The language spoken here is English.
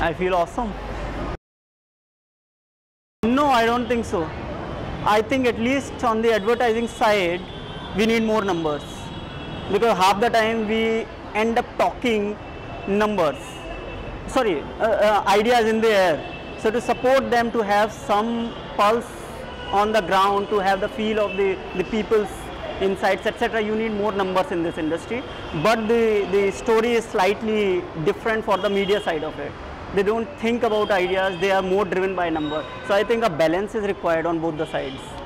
I feel awesome. No, I don't think so. I think at least on the advertising side, we need more numbers, because half the time we end up talking numbers, sorry, ideas in the air. So to support them, to have some pulse on the ground, to have the feel of the people's insights, etc., you need more numbers in this industry. But the story is slightly different for the media side of it. They don't think about ideas, they are more driven by numbers. So I think a balance is required on both the sides.